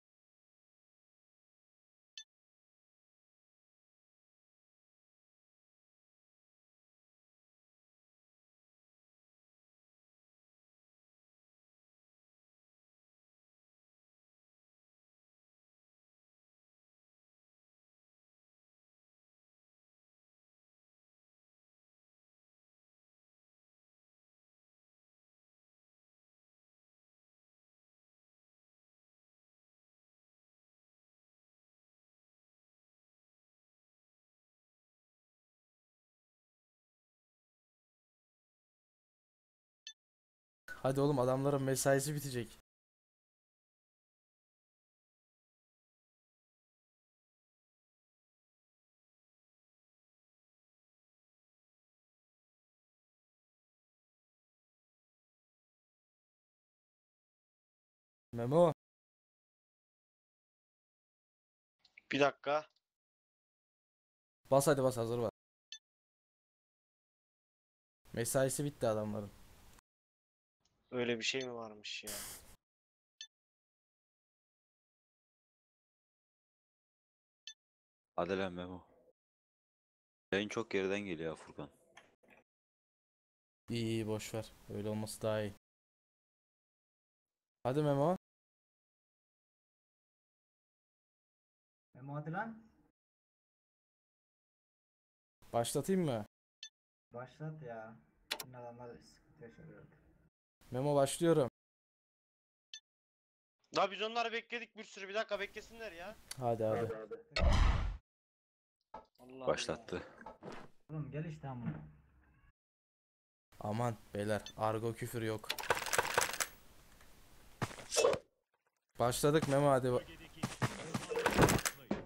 A: Hadi oğlum adamların mesaisi bitecek. Memo.
D: Bir dakika.
A: Bas hadi bas hazır var. Mesaisi bitti adamların.
D: Öyle bir şey mi varmış ya?
H: Hadi lan Memo. Yayın çok geriden geliyor ya Furkan.
A: İyi iyi boş ver. Öyle olması daha iyi. Hadi Memo.
B: Memo hadi lan.
A: Başlatayım mı?
B: Başlat ya. Şimdi adamlar sıkıntı yaşıyor.
A: Memo başlıyorum.
D: Daha biz onları bekledik bir sürü. Bir dakika beklesinler ya.
A: Hadi hadi.
D: Allah
H: Başlattı.
B: Oğlum gel işte ama.
A: Aman beyler argo küfür yok. Başladık Memo hadi. ba-
F: Bölgedeki tüm düşmanları haklayın.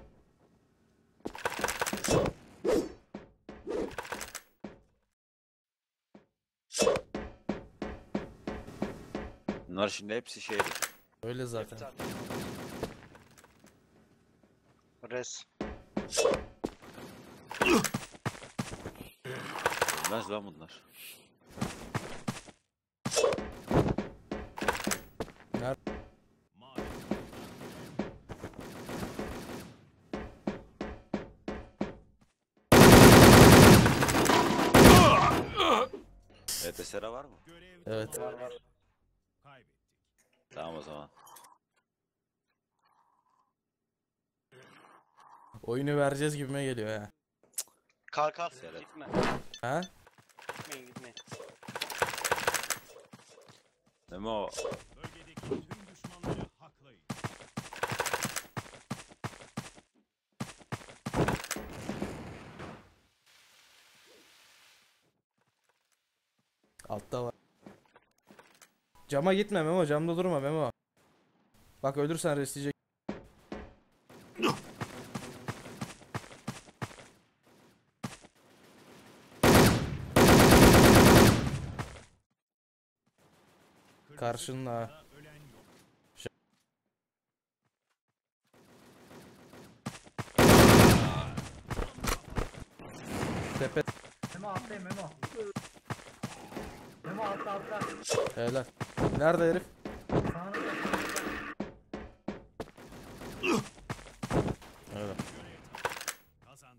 H: Bunlar şimdi hepsi şeydi.
A: Öyle zaten.
D: Zaten. Res.
H: Bilmez lan bunlar.
F: Mavi
H: E T S R var mı?
F: görev
A: Evet.
F: tamamlandı. Kaybettik.
H: Tamam o zaman.
A: Oyunu vereceğiz gibime geliyor ya.
D: Kalk kalk.
H: Seyret.
D: Gitme.
A: Ha?
D: Gitmeyin gitmeyin.
H: Memo
F: Bölgedeki tüm düşmanları haklayın.
A: Altta var. Cama gitme Memo, camda durma Memo. Bak ölürsen resleyecek.
F: Kırmızı
A: Karşında ha.
F: takımda ölen yok.
A: Tepe.
B: Memo atlayın Memo. Memo altta altta.
A: Helal. Nerede herif?
B: Sağına
A: Evet.
F: Kazandı.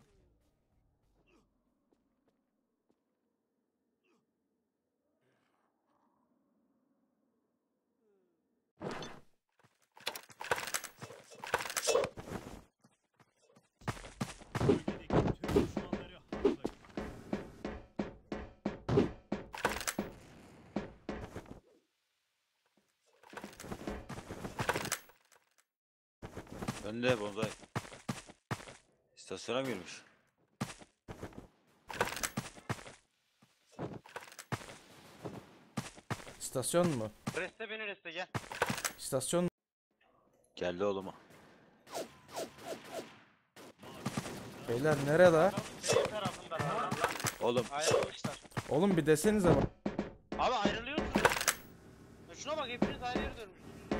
F: Bölgedeki tüm düşmanları haklayın.
H: Önde bonsai. İstasyona mı girmiş?
A: İstasyon mu?
D: Reste beni reste gel.
A: İstasyon mu?
H: Geldi oğlum.
A: Beyler nerede?
D: Adam senin tarafından adam.
H: Oğlum
D: Ayrılmışlar.
A: Oğlum bir desenize bak.
D: Abi ayrılıyorsunuz. Ya şuna bak hepiniz ayrı yere dönmüşsünüz.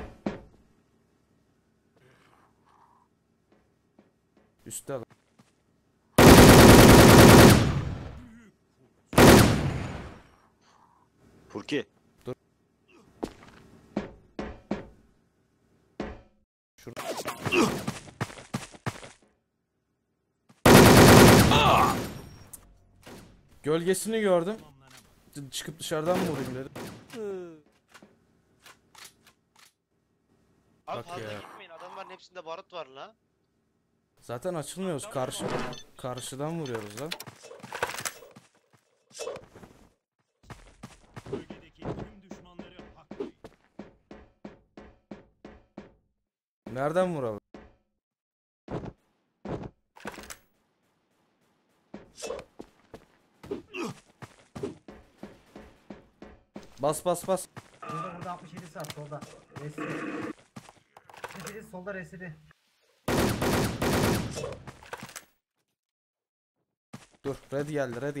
A: Üstte adam.
H: Furki.
A: Şurada. Gölgesini gördüm.
F: Tamamlanamadı.
A: Çıkıp dışarıdan mı vurayım dedim.
D: Abi
A: Bak
D: fazla
A: ya.
D: gitmeyin adamların hepsinde barut var la.
A: Zaten açılmıyoruz. Karşı karşıdan vuruyoruz lan.
F: Bölgedeki tüm düşmanları haklayın.
A: Nereden vuralım? Bas bas bas.
B: burada burada altmış yedi saat solda. Resli. altmış yedi solda resli.
A: Dur. Red geldi. Red.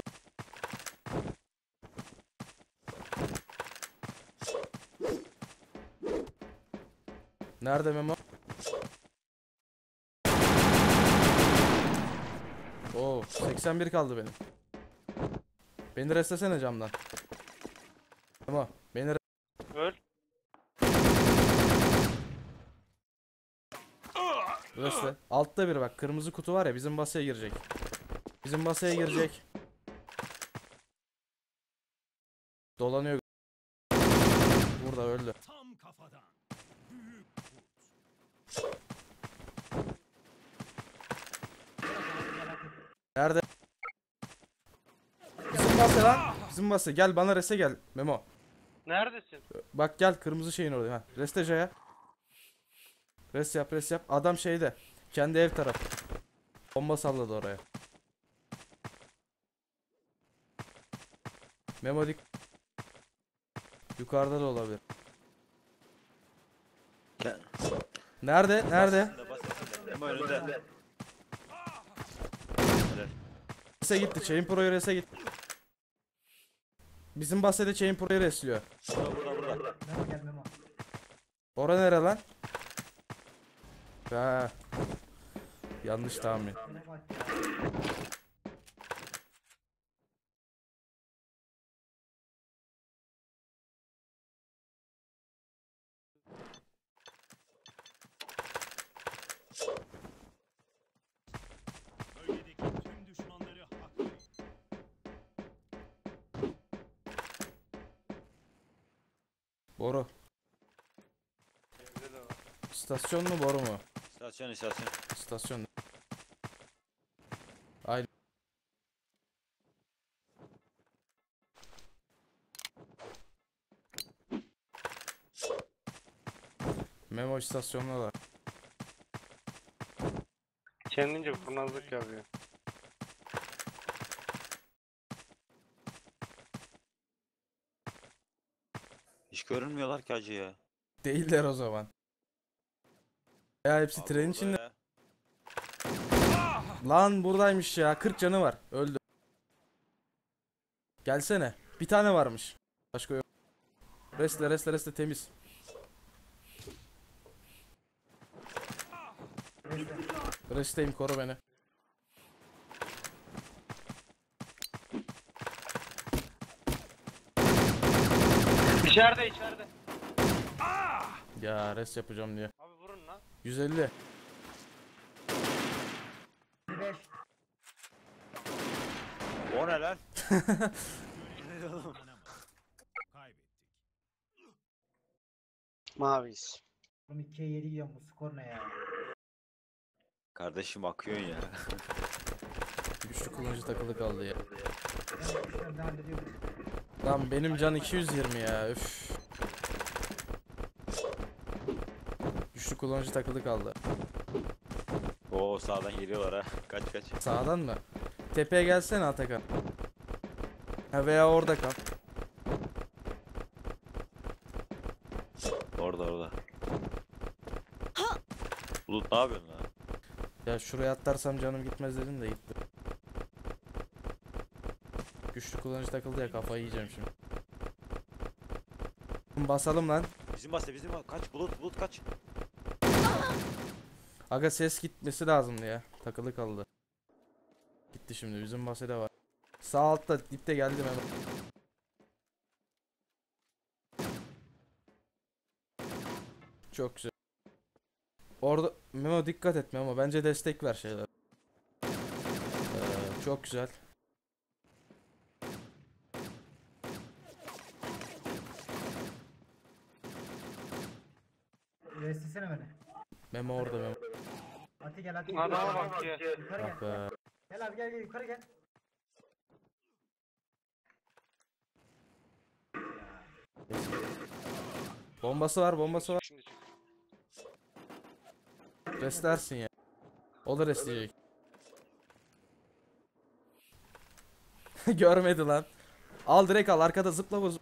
A: Nerede Memo? Oo, seksen bir kaldı benim. Beni restlesene camdan. Memo, beni re-
D: Öl.
A: restle. Altta bir bak, kırmızı kutu var ya, bizim basaya girecek. Bizim basaya girecek. Dolanıyor. Burada öldü.
F: Tam kafadan. Büyük
A: Nerede? Bizim basa lan. Bizim basa. Gel bana rese gel Memo.
D: Neredesin?
A: Bak gel kırmızı şeyin orada. Ha. Reste Jaya. Res yap res yap. Adam şeyde. Kendi ev tarafı. Bomba salladı oraya. Memo dik. Yukarıda da olabilir.
H: Gel.
A: Nerede? Nerede?
H: Hemen önünde.
A: Res'e gitti. Chain Pro'ya res'e gitti. Bizim bahsede Chain Pro'ya resliyor.
H: Burada burada burada.
B: Memo gel Memo.
A: Ora nere lan? Ha. Yanlış tahmin.
B: Şuna bak ya.
F: bölgedeki tüm düşmanları haklayın.
A: Boru.
D: Evde de var.
A: İstasyon mu boru mu?
H: İstasyon istasyon.
A: İstasyon. Aynı. Memo istasyondalar.
D: Kendince kurnazlık yapıyor.
H: Hiç görünmüyorlar ki hacı ya.
A: Değiller o zaman. Ya hepsi
H: Abi
A: tren
H: burada
A: içinde.
H: ya.
A: Lan buradaymış ya. kırk canı var. Öldü. Gelsene. Bir tane varmış. Başka yok. Resle resle resle temiz. Resteyim, koru beni.
D: İçeride içeride.
A: Ya res yapacağım diye.
D: Abi vurun lan.
A: yüz elli.
B: elli beş.
H: O ne lan?
F: Kaybettik.
D: Maviyiz.
B: Oğlum ikiye yedi gidiyorum, bu skor ne ya?
H: Kardeşim akıyorsun ya.
A: Güçlü kullanıcı takılı kaldı ya.
B: Ben işler de hallediyorum.
A: Lan benim can iki yüz yirmi ya. Üf. Güçlü kullanıcı takılı kaldı.
H: Oo sağdan geliyorlar ha. Kaç kaç.
A: Sağdan mı? Tepeye gelsene Atakan. Ha veya orada kal.
H: Orada orada. Bulut ne yapıyorsun lan?
A: Ya şuraya atlarsam canım gitmez dedim de gitti. Güçlü kullanıcı takıldı ya, kafayı yiyeceğim şimdi. Basalım lan.
H: Bizim bas bizim bas. Kaç Bulut Bulut kaç.
A: Aga ses gitmesi lazımdı ya. Takılı kaldı. Gitti şimdi, bizim basede var. Sağ altta dipte geldim hemen. Çok güzel. Orada Memo dikkat etme ama bence destek ver şeyler. Ee, çok güzel.
B: Restesene beni.
A: Memo orada Memo.
B: Ati gel Ati.
D: Adama bak ya.
B: Yukarı
A: Bak
B: gel.
A: be.
B: Gel abi gel gel yukarı gel.
A: Bombası var, bombası var.
D: Şimdi çık.
A: Restlersin ya. O da restleyecek. Görmedi lan. Al direkt al, arkada zıpla boz.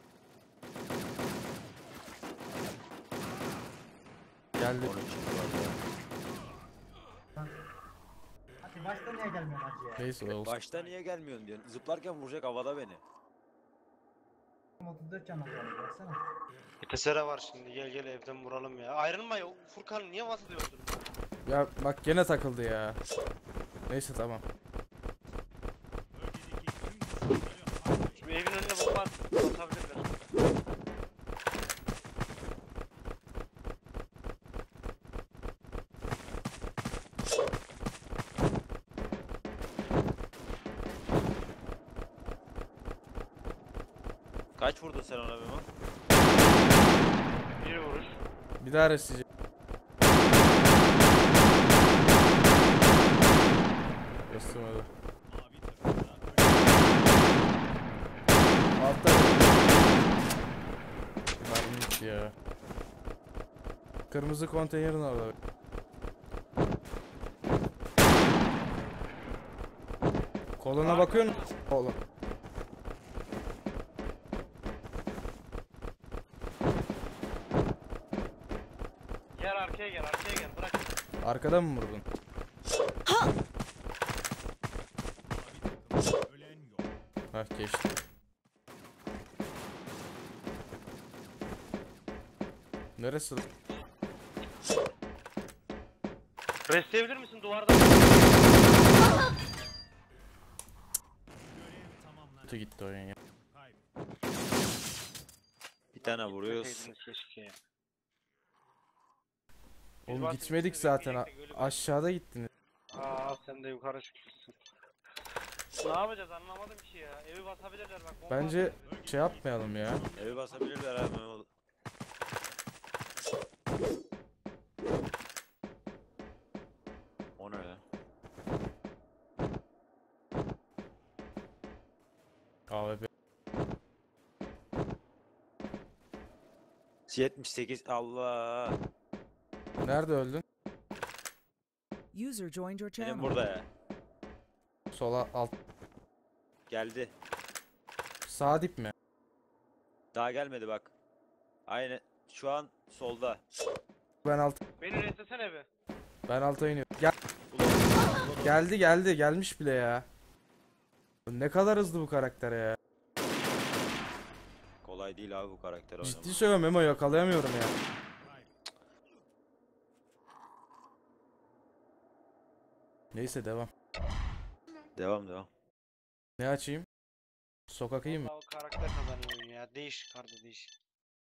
A: Geldi.
H: on üç var.
B: Ati başta niye gelmiyorsun hacı ya?
A: Neyse olsun.
H: Başta niye gelmiyorsun diyorsun. Zıplarken vuracak havada beni.
B: otuz dört can alıyorum baksana.
D: Tesera var şimdi, gel gel evden vuralım ya. Ayrılma ya, Furkan niye bahsediyorsun?
A: Ya bak gene takıldı ya. Neyse tamam.
F: Bölgedeki tüm düşmanları haklayın.
D: Şu evin önüne bomba at- atabilirler.
H: Kaç vurdun sen ona Memo?
D: Bir vuruş.
A: Bir daha restleyecek. Restemedi.
F: Mavi takımda
A: Altta. Mermi gitti ya. Kırmızı konteynerin orada. Koluna bakıyor musun? Oğlum.
D: Gel arkaya gel, arkaya gel, bırak.
A: Arkadan mı vurdun?
F: mavi takımda ölen yok.
A: Hah geçti. Neresi?
D: Restleyebilir misin duvarda?
F: Görev tamamlandı.
A: Kötü gitti oyun ya.
F: Kaybettik.
H: Bir tane vuruyoruz.
D: Gitmeseydiniz keşke ya. Biz
A: Oğlum
D: bahsettik,
A: gitmedik
D: biz
A: zaten.
D: bekleyecektik, öyle bir-
A: Aşağıda gittiniz.
D: Aa sen de yukarı çıkmışsın. Ne yapacağız anlamadım ki ya. Evi basabilirler bak. bomba
A: Bence
D: atabilirler.
A: şey yapmayalım ya.
H: Evi basabilirler abi Memo. O ne lan?
A: A W P.
H: yetmiş sekiz Allah.
A: Nerede öldün?
E: User joined your
H: Benim
E: channel.
H: burada ya.
A: Sola alt.
H: Geldi.
A: Sağ dip mi?
H: Daha gelmedi bak. Aynen. Şu an solda.
A: Ben alt.
D: Beni restlesene be.
A: Ben alta iniyorum. Gel.
H: Bulut. Bulut.
A: Geldi geldi gelmiş bile ya. Ne kadar hızlı bu karakter ya.
H: Kolay değil abi bu karakter oynamak.
A: Ciddi söylüyorum Memo, yakalayamıyorum ya. Neyse devam.
H: Devam devam.
A: Ne açayım? Sokak iyi mi?
D: Vallahi o karakter kazanıyor ya. Değiş kardı değiş.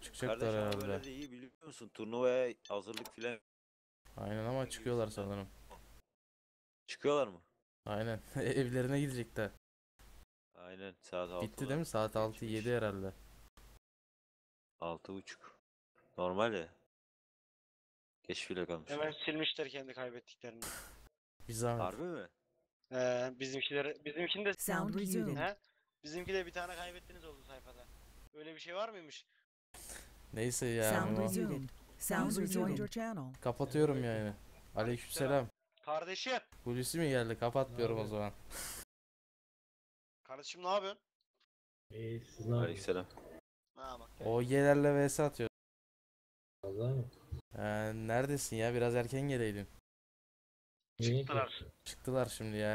A: Çıkacaklar
H: Kardeş ama
A: herhalde.
H: böyle de iyi biliyor musun? Turnuvaya hazırlık filan
A: Aynen ama çıkıyorlar sanırım.
H: çıkıyorlar mı?
A: Aynen. Evlerine gidecekler.
H: Aynen saat altı.
A: Bitti değil mi? Saat altı yedi herhalde.
H: Altı buçuk. Normal ya. Geç bile kalmış.
D: Hemen silmişler kendi kaybettiklerini.
A: Bir zahmet.
H: Harbi mi?
D: Ee, bizimkileri, bizimkini de
E: Sound resumed.
D: he? Bizimki de bir tane kaybettiniz oldu sayfada. Öyle bir şey var mıymış?
A: Neyse ya.
E: Sound
A: Memo.
E: resumed. Sound joined your channel.
A: Kapatıyorum yayını. Aleykümselam.
D: Kardeşim.
A: Hulusi mi geldi? Kapatmıyorum o zaman.
D: Kardeşim ne yapıyorsun?
H: Aleykümselam.
D: Ha bak.
A: O G'lerle vs atıyor. Ee, neredesin ya? Biraz erken geleydin.
D: Çıktılar.
A: Çıktılar şimdi ya.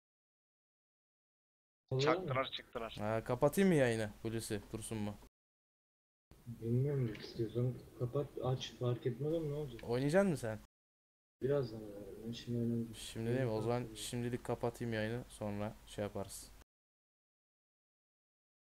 D: Çaktılar çıktılar.
A: Ha, kapatayım mı yayını? Hulusi dursun mu?
I: Bilmiyorum, istiyorsan kapat aç, fark etmez ama ne olacak?
A: Oynayacaksın mı sen?
I: Birazdan herhalde. Ben şimdi önemli.
A: Şimdi değil mi? O zaman şimdilik kapatayım yayını. Sonra şey yaparız.